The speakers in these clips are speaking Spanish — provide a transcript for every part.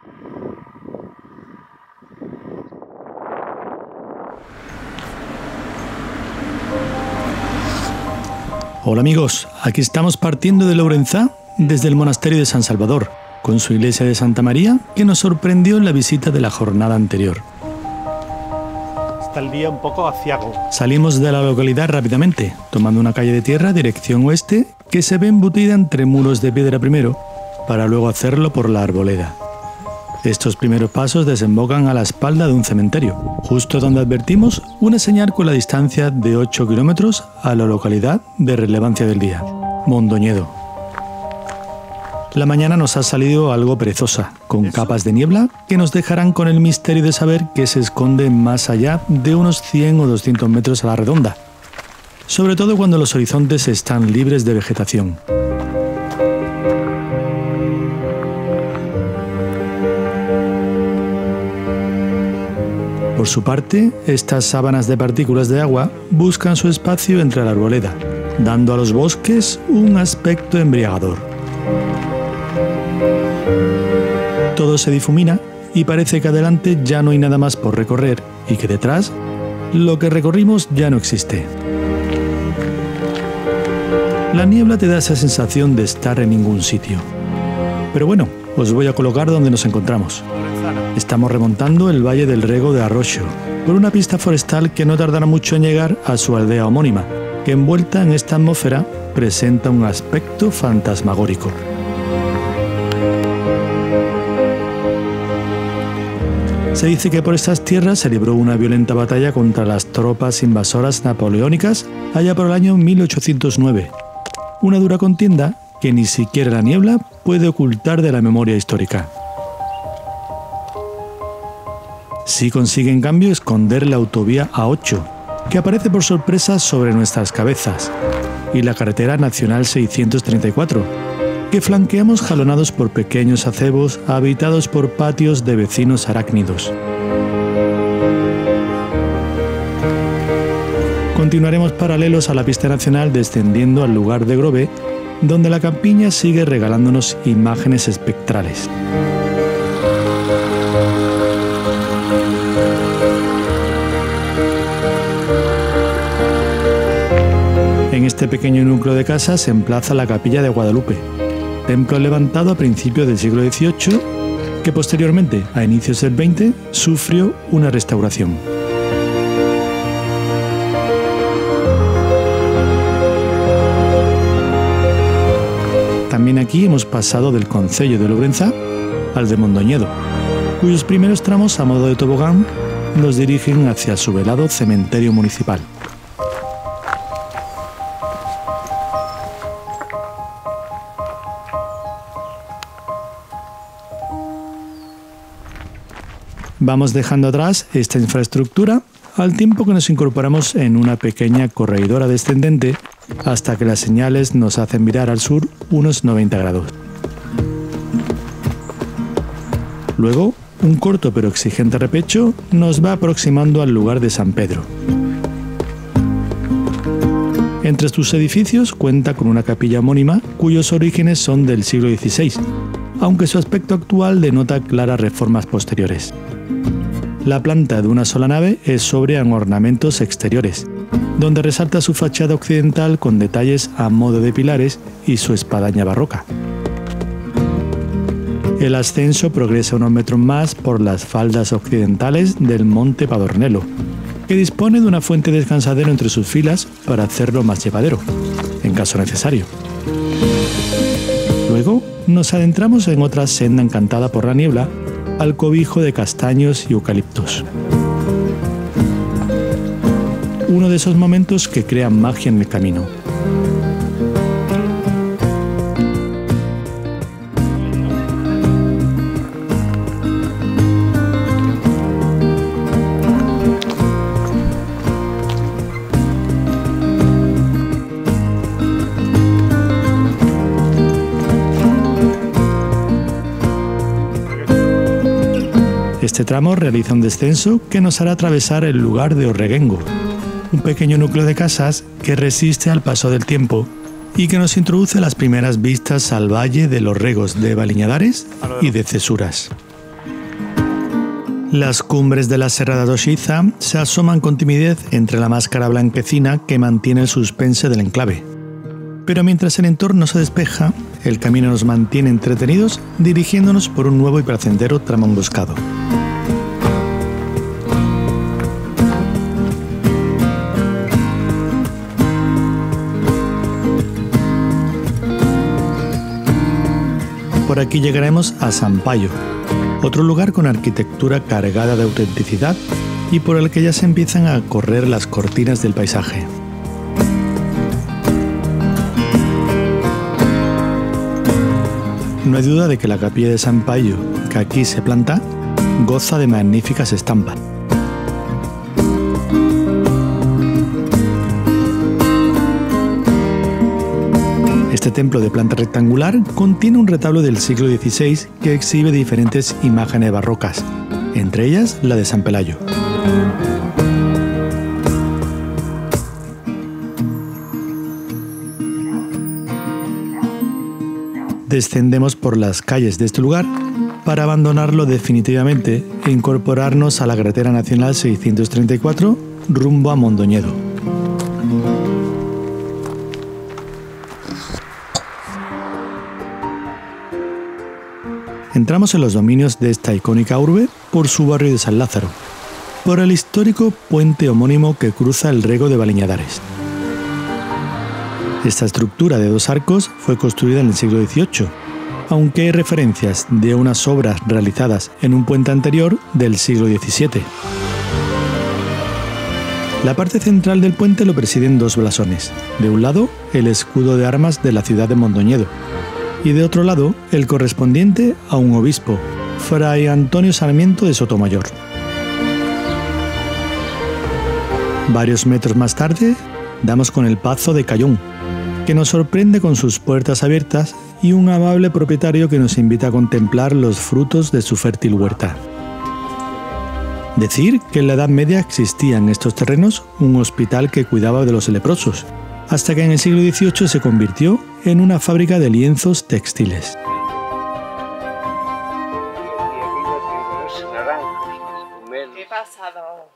Hola amigos, aquí estamos partiendo de Lourenzá desde el monasterio de San Salvador, con su iglesia de Santa María, que nos sorprendió en la visita de la jornada anterior. Está el día un poco aciago. Salimos de la localidad rápidamente, tomando una calle de tierra dirección oeste, que se ve embutida entre muros de piedra primero, para luego hacerlo por la arboleda. Estos primeros pasos desembocan a la espalda de un cementerio, justo donde advertimos una señal con la distancia de 8 kilómetros a la localidad de relevancia del día, Mondoñedo. La mañana nos ha salido algo perezosa, con capas de niebla que nos dejarán con el misterio de saber qué se esconde más allá de unos 100 o 200 metros a la redonda, sobre todo cuando los horizontes están libres de vegetación. Por su parte, estas sábanas de partículas de agua buscan su espacio entre la arboleda, dando a los bosques un aspecto embriagador. Todo se difumina y parece que adelante ya no hay nada más por recorrer y que detrás, lo que recorrimos ya no existe. La niebla te da esa sensación de estar en ningún sitio. Pero bueno, os voy a colocar donde nos encontramos. Estamos remontando el Valle del Rego de Arroxo, por una pista forestal que no tardará mucho en llegar a su aldea homónima, que envuelta en esta atmósfera presenta un aspecto fantasmagórico. Se dice que por estas tierras se libró una violenta batalla contra las tropas invasoras napoleónicas allá por el año 1809. Una dura contienda que ni siquiera la niebla puede ocultar de la memoria histórica. Sí consigue en cambio esconder la autovía A8, que aparece por sorpresa sobre nuestras cabezas, y la carretera nacional 634, que flanqueamos jalonados por pequeños acebos habitados por patios de vecinos arácnidos. Continuaremos paralelos a la pista nacional descendiendo al lugar de Grove, donde la campiña sigue regalándonos imágenes espectrales. En este pequeño núcleo de casas se emplaza la Capilla de Guadalupe, templo levantado a principios del siglo XVIII, que posteriormente, a inicios del XX, sufrió una restauración. También aquí hemos pasado del concello de Lourenzá al de Mondoñedo, cuyos primeros tramos a modo de tobogán nos dirigen hacia su velado cementerio municipal. Vamos dejando atrás esta infraestructura al tiempo que nos incorporamos en una pequeña corredora descendente hasta que las señales nos hacen virar al sur unos 90 grados. Luego, un corto pero exigente repecho nos va aproximando al lugar de San Pedro. Entre sus edificios cuenta con una capilla homónima cuyos orígenes son del siglo XVI, aunque su aspecto actual denota claras reformas posteriores. La planta de una sola nave es sobria en ornamentos exteriores, donde resalta su fachada occidental con detalles a modo de pilares y su espadaña barroca. El ascenso progresa unos metros más por las faldas occidentales del Monte Padornelo, que dispone de una fuente de descansadero entre sus filas para hacerlo más llevadero, en caso necesario. Luego nos adentramos en otra senda encantada por la niebla, al cobijo de castaños y eucaliptos. Uno de esos momentos que crean magia en el camino. Este tramo realiza un descenso que nos hará atravesar el lugar de Orreguengo, un pequeño núcleo de casas que resiste al paso del tiempo y que nos introduce las primeras vistas al valle de los Regos de Baliñadares y de Cesuras. Las cumbres de la Serra de Xiza se asoman con timidez entre la máscara blanquecina que mantiene el suspense del enclave. Pero mientras el entorno se despeja, el camino nos mantiene entretenidos dirigiéndonos por un nuevo y placentero tramo emboscado. Por aquí llegaremos a San Payo, otro lugar con arquitectura cargada de autenticidad y por el que ya se empiezan a correr las cortinas del paisaje. No hay duda de que la capilla de San Payo, que aquí se planta, goza de magníficas estampas. Este templo de planta rectangular contiene un retablo del siglo XVI que exhibe diferentes imágenes barrocas, entre ellas la de San Pelayo. Descendemos por las calles de este lugar para abandonarlo definitivamente e incorporarnos a la carretera nacional 634 rumbo a Mondoñedo. Entramos en los dominios de esta icónica urbe por su barrio de San Lázaro, por el histórico puente homónimo que cruza el Rego de Baliñadares. Esta estructura de 2 arcos fue construida en el siglo XVIII, aunque hay referencias de unas obras realizadas en un puente anterior del siglo XVII. La parte central del puente lo presiden 2 blasones. De un lado, el escudo de armas de la ciudad de Mondoñedo, y de otro lado, el correspondiente a un obispo, Fray Antonio Sarmiento de Sotomayor. Varios metros más tarde, damos con el Pazo de Cayón, que nos sorprende con sus puertas abiertas y un amable propietario que nos invita a contemplar los frutos de su fértil huerta. Decir que en la Edad Media existía en estos terrenos un hospital que cuidaba de los leprosos, hasta que en el siglo XVIII se convirtió en una fábrica de lienzos textiles. ¿Qué pasado?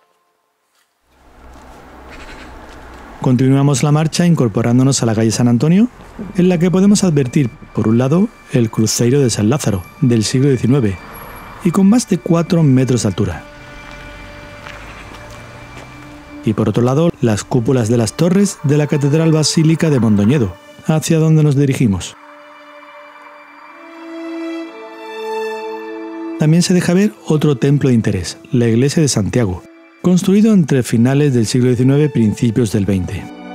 Continuamos la marcha incorporándonos a la calle San Antonio, en la que podemos advertir, por un lado, el cruceiro de San Lázaro, del siglo XIX, y con más de 4 metros de altura. Y por otro lado, las cúpulas de las torres de la Catedral Basílica de Mondoñedo, hacia donde nos dirigimos. También se deja ver otro templo de interés, la iglesia de Santiago, construido entre finales del siglo XIX y principios del XX.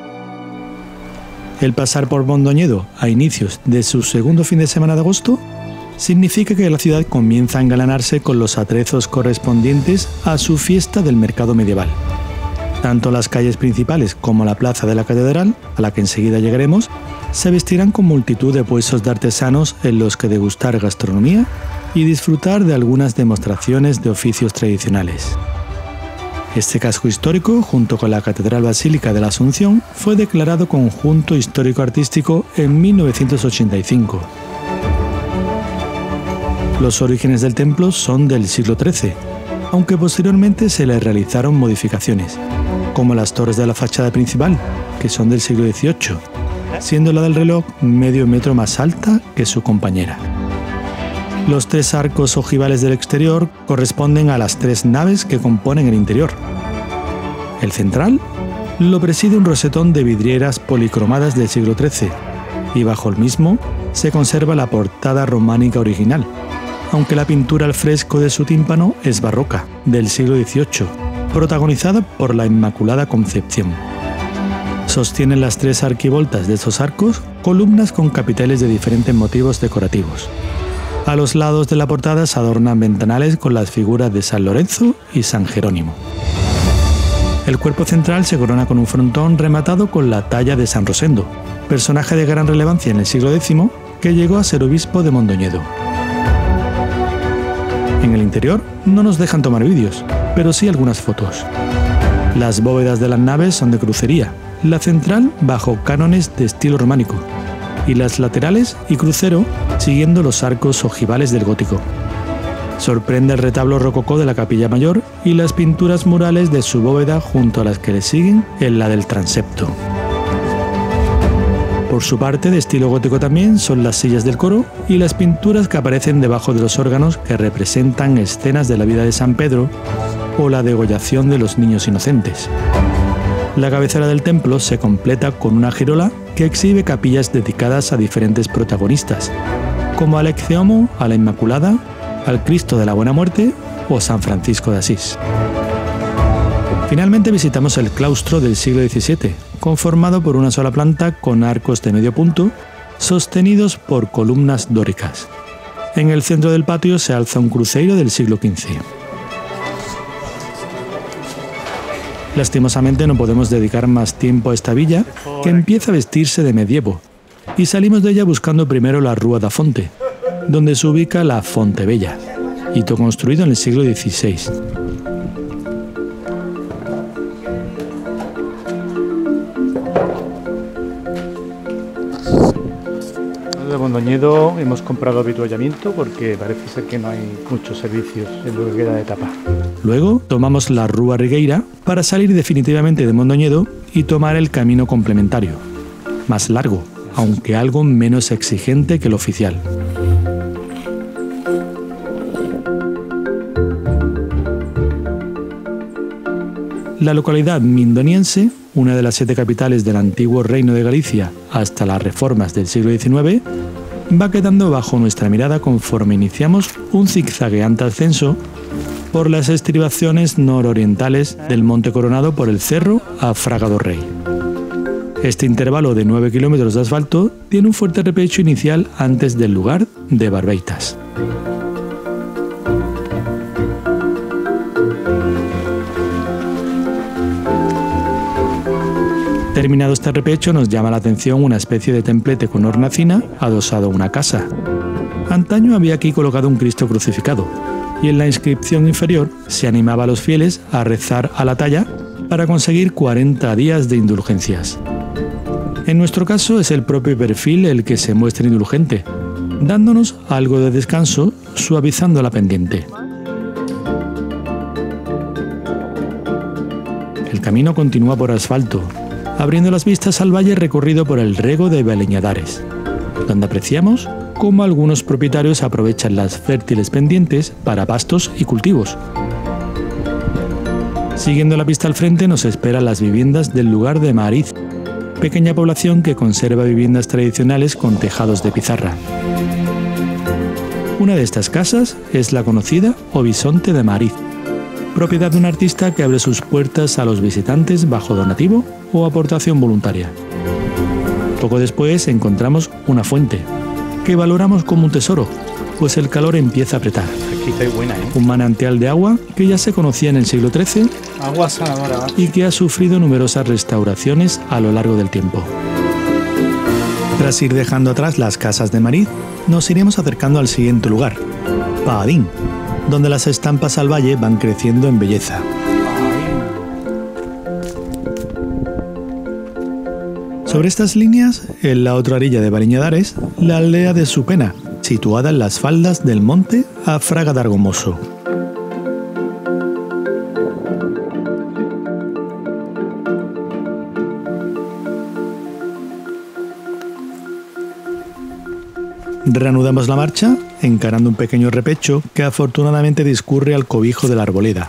El pasar por Mondoñedo a inicios de su segundo fin de semana de agosto significa que la ciudad comienza a engalanarse con los atrezos correspondientes a su fiesta del mercado medieval. Tanto las calles principales como la plaza de la catedral, a la que enseguida llegaremos, se vestirán con multitud de puestos de artesanos en los que degustar gastronomía y disfrutar de algunas demostraciones de oficios tradicionales. Este casco histórico, junto con la Catedral Basílica de la Asunción, fue declarado Conjunto Histórico-Artístico en 1985. Los orígenes del templo son del siglo XIII, aunque posteriormente se le realizaron modificaciones, como las torres de la fachada principal, que son del siglo XVIII, siendo la del reloj medio metro más alta que su compañera. Los 3 arcos ojivales del exterior corresponden a las 3 naves que componen el interior. El central lo preside un rosetón de vidrieras policromadas del siglo XIII, y bajo el mismo se conserva la portada románica original, aunque la pintura al fresco de su tímpano es barroca, del siglo XVIII, protagonizada por la Inmaculada Concepción. Sostienen las 3 arquivoltas de estos arcos columnas con capiteles de diferentes motivos decorativos. A los lados de la portada se adornan ventanales con las figuras de San Lorenzo y San Jerónimo. El cuerpo central se corona con un frontón rematado con la talla de San Rosendo, personaje de gran relevancia en el siglo X que llegó a ser obispo de Mondoñedo. En el interior no nos dejan tomar vídeos, pero sí algunas fotos. Las bóvedas de las naves son de crucería, la central bajo cánones de estilo románico, y las laterales y crucero siguiendo los arcos ojivales del gótico. Sorprende el retablo rococó de la capilla mayor y las pinturas murales de su bóveda junto a las que le siguen en la del transepto. Por su parte, de estilo gótico también, son las sillas del coro y las pinturas que aparecen debajo de los órganos que representan escenas de la vida de San Pedro o la degollación de los niños inocentes. La cabecera del templo se completa con una girola que exhibe capillas dedicadas a diferentes protagonistas, como al Ecce Homo, a la Inmaculada, al Cristo de la Buena Muerte o San Francisco de Asís. Finalmente visitamos el claustro del siglo XVII, conformado por una sola planta con arcos de medio punto, sostenidos por columnas dóricas. En el centro del patio se alza un cruceiro del siglo XV. Lastimosamente no podemos dedicar más tiempo a esta villa, que empieza a vestirse de medievo, y salimos de ella buscando primero la Rua da Fonte, donde se ubica la Fonte Bella, hito construido en el siglo XVI. De Mondoñedo hemos comprado avituallamiento porque parece ser que no hay muchos servicios en lo que queda de etapa. Luego tomamos la Rúa Rigueira para salir definitivamente de Mondoñedo y tomar el camino complementario, más largo, aunque algo menos exigente que el oficial. La localidad mindoniense, una de las 7 capitales del antiguo Reino de Galicia hasta las reformas del siglo XIX, va quedando bajo nuestra mirada conforme iniciamos un zigzagueante ascenso por las estribaciones nororientales del Monte Coronado por el Cerro a Fraga do Rei. Este intervalo de 9 kilómetros de asfalto tiene un fuerte repecho inicial antes del lugar de Barbeitas. Terminado este repecho, nos llama la atención una especie de templete con hornacina adosado a una casa. Antaño había aquí colocado un Cristo crucificado, y en la inscripción inferior se animaba a los fieles a rezar a la talla para conseguir 40 días de indulgencias. En nuestro caso es el propio perfil el que se muestra indulgente, dándonos algo de descanso, suavizando la pendiente. El camino continúa por asfalto, abriendo las vistas al valle recorrido por el rego de Baleñadares, donde apreciamos cómo algunos propietarios aprovechan las fértiles pendientes para pastos y cultivos. Siguiendo la pista al frente nos esperan las viviendas del lugar de Mariz, pequeña población que conserva viviendas tradicionales con tejados de pizarra. Una de estas casas es la conocida Obisonte de Mariz, propiedad de un artista que abre sus puertas a los visitantes bajo donativo o aportación voluntaria. Poco después encontramos una fuente, que valoramos como un tesoro, pues el calor empieza a apretar. Aquí está buena, ¿eh? Un manantial de agua que ya se conocía en el siglo XIII Agua sanadora. y que ha sufrido numerosas restauraciones a lo largo del tiempo. Tras ir dejando atrás las casas de Mariz, nos iremos acercando al siguiente lugar, Paadín, donde las estampas al valle van creciendo en belleza. Sobre estas líneas, en la otra orilla de Baleñadares, la aldea de Supena, situada en las faldas del monte a Fraga de Argomoso. Reanudamos la marcha, encarando un pequeño repecho que afortunadamente discurre al cobijo de la arboleda.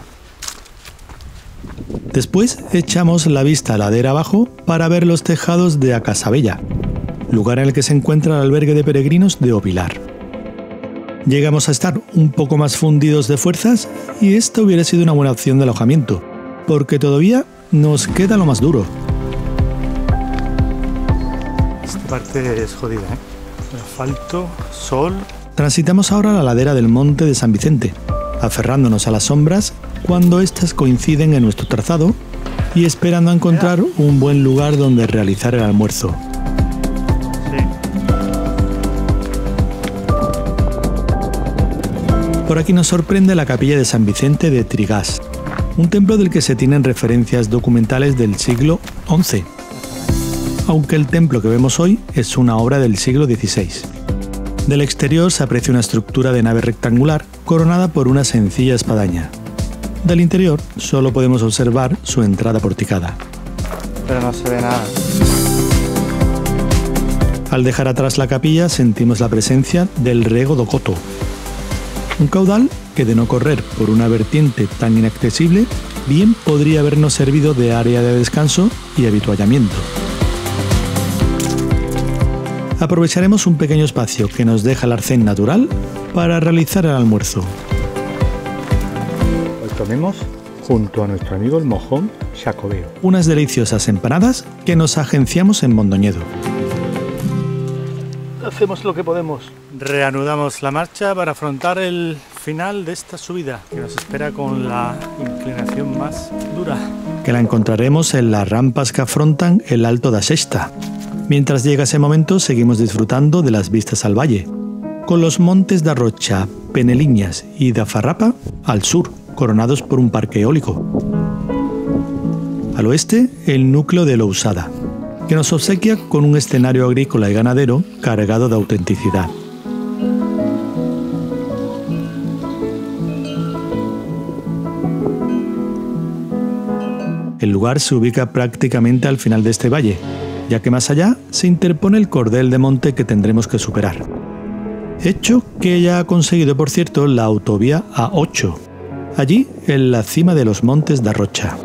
Después echamos la vista ladera abajo para ver los tejados de Acasabella, lugar en el que se encuentra el albergue de peregrinos de Opilar. Llegamos a estar un poco más fundidos de fuerzas y esta hubiera sido una buena opción de alojamiento, porque todavía nos queda lo más duro. Esta parte es jodida, ¿eh? Asfalto, sol. Transitamos ahora la ladera del monte de San Vicente, aferrándonos a las sombras cuando éstas coinciden en nuestro trazado y esperando a encontrar un buen lugar donde realizar el almuerzo. Sí. Por aquí nos sorprende la capilla de San Vicente de Trigás, un templo del que se tienen referencias documentales del siglo XI, aunque el templo que vemos hoy es una obra del siglo XVI. Del exterior se aprecia una estructura de nave rectangular coronada por una sencilla espadaña. Del interior solo podemos observar su entrada porticada. Pero no se ve nada. Al dejar atrás la capilla sentimos la presencia del Rego do Coto, un caudal que, de no correr por una vertiente tan inaccesible, bien podría habernos servido de área de descanso y avituallamiento. Aprovecharemos un pequeño espacio que nos deja el arcén natural para realizar el almuerzo. Hoy comemos junto a nuestro amigo el mojón xacobeo. Unas deliciosas empanadas que nos agenciamos en Mondoñedo. Hacemos lo que podemos. Reanudamos la marcha para afrontar el final de esta subida que nos espera con la inclinación más dura. Que la encontraremos en las rampas que afrontan el Alto da Sesta. Mientras llega ese momento seguimos disfrutando de las vistas al valle, con los montes da Rocha, Peneliñas y da Farrapa al sur, coronados por un parque eólico. Al oeste, el núcleo de Lousada, que nos obsequia con un escenario agrícola y ganadero cargado de autenticidad. El lugar se ubica prácticamente al final de este valle, ya que más allá se interpone el cordel de monte que tendremos que superar. Hecho que ya ha conseguido, por cierto, la autovía A8, allí en la cima de los montes da Rocha.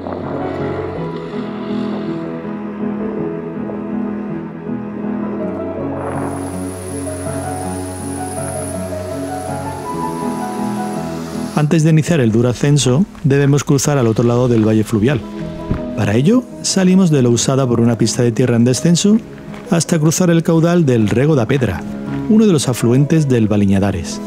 Antes de iniciar el duro ascenso, debemos cruzar al otro lado del valle fluvial. Para ello, salimos de Lousada por una pista de tierra en descenso hasta cruzar el caudal del Rego da Pedra, uno de los afluentes del Valiñadares.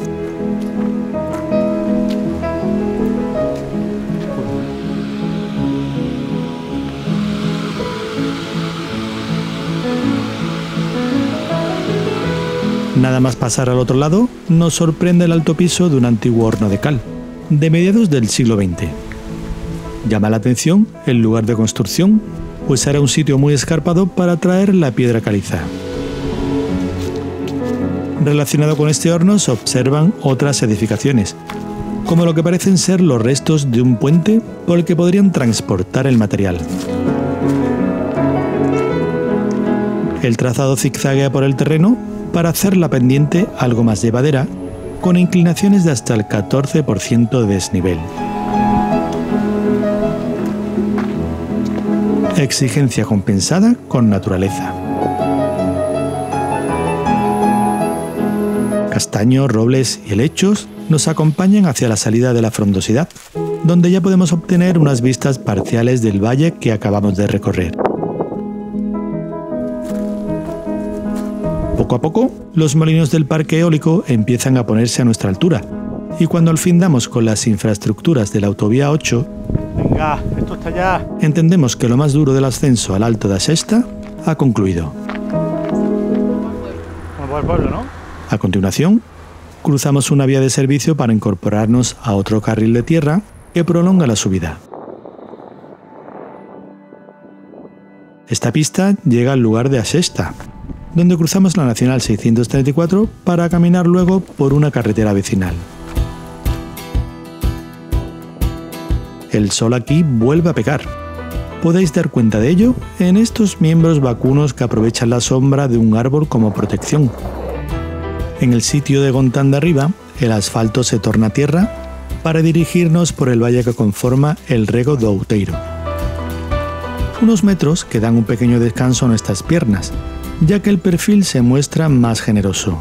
Nada más pasar al otro lado, nos sorprende el alto piso de un antiguo horno de cal, de mediados del siglo XX. Llama la atención el lugar de construcción, pues era un sitio muy escarpado para traer la piedra caliza. Relacionado con este horno se observan otras edificaciones, como lo que parecen ser los restos de un puente por el que podrían transportar el material. El trazado zigzaguea por el terreno para hacer la pendiente algo más llevadera, con inclinaciones de hasta el 14% de desnivel. Exigencia compensada con naturaleza. Castaños, robles y helechos nos acompañan hacia la salida de la frondosidad, donde ya podemos obtener unas vistas parciales del valle que acabamos de recorrer. Poco a poco, los molinos del parque eólico empiezan a ponerse a nuestra altura, y cuando al fin damos con las infraestructuras de la autovía 8, Venga, esto está ya. entendemos que lo más duro del ascenso al Alto da Sesta ha concluido. Como al pueblo, ¿no? A continuación, cruzamos una vía de servicio para incorporarnos a otro carril de tierra que prolonga la subida. Esta pista llega al lugar de Asesta, donde cruzamos la Nacional 634 para caminar luego por una carretera vecinal. El sol aquí vuelve a pegar. Podéis dar cuenta de ello en estos miembros vacunos que aprovechan la sombra de un árbol como protección. En el sitio de Gontán de Arriba, el asfalto se torna tierra para dirigirnos por el valle que conforma el Rego do Outeiro. Unos metros que dan un pequeño descanso a nuestras piernas, ya que el perfil se muestra más generoso.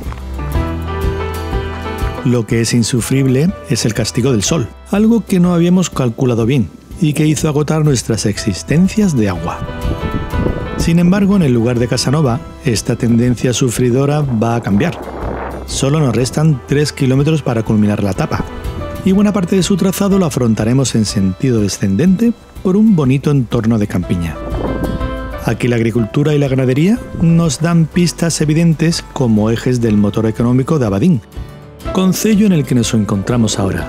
Lo que es insufrible es el castigo del sol, algo que no habíamos calculado bien y que hizo agotar nuestras existencias de agua. Sin embargo, en el lugar de Casanova, esta tendencia sufridora va a cambiar. Solo nos restan 3 kilómetros para culminar la etapa, y buena parte de su trazado lo afrontaremos en sentido descendente por un bonito entorno de campiña. Aquí la agricultura y la ganadería nos dan pistas evidentes como ejes del motor económico de Abadín, concello en el que nos encontramos ahora.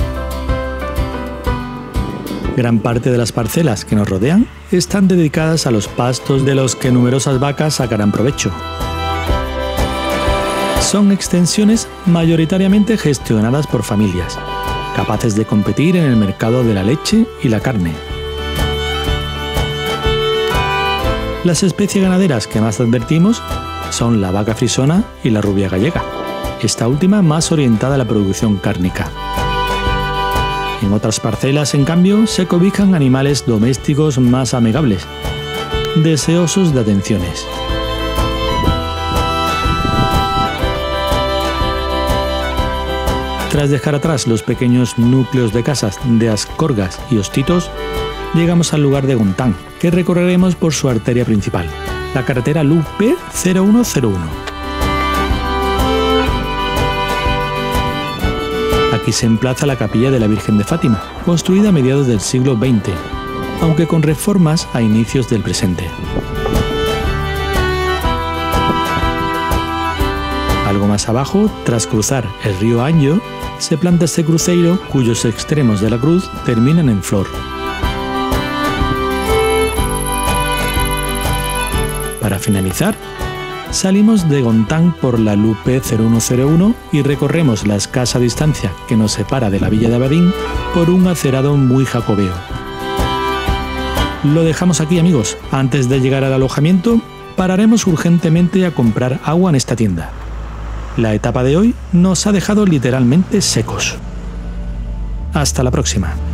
Gran parte de las parcelas que nos rodean están dedicadas a los pastos de los que numerosas vacas sacarán provecho. son extensiones mayoritariamente gestionadas por familias, capaces de competir en el mercado de la leche y la carne. Las especies ganaderas que más advertimos son la vaca frisona y la rubia gallega, esta última más orientada a la producción cárnica. En otras parcelas, en cambio, se cobijan animales domésticos más amigables, deseosos de atenciones. Tras dejar atrás los pequeños núcleos de casas de Ascorgas y Hostitos, llegamos al lugar de Gontán, que recorreremos por su arteria principal, la carretera LUP 0101. Aquí se emplaza la capilla de la Virgen de Fátima, construida a mediados del siglo XX, aunque con reformas a inicios del presente. Algo más abajo, tras cruzar el río Anjo, se planta este cruceiro cuyos extremos de la cruz terminan en flor. Para finalizar, salimos de Gontán por la LUP 0101 y recorremos la escasa distancia que nos separa de la villa de Abadín por un acerado muy jacobeo. Lo dejamos aquí, amigos. Antes de llegar al alojamiento, pararemos urgentemente a comprar agua en esta tienda. La etapa de hoy nos ha dejado literalmente secos. Hasta la próxima.